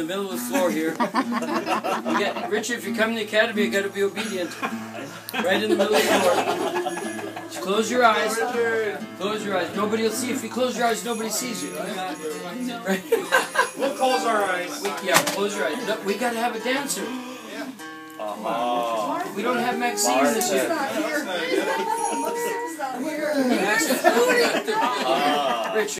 middle of the floor here. Richard, if you come to the academy, you got to be obedient. Right in the middle of the floor. Just close your eyes. Close your eyes. Nobody will see. If you close your eyes, nobody sees you. Right? We'll close our eyes. Close your eyes. No, we got to have a dancer. We don't have Maxine this year. Richard.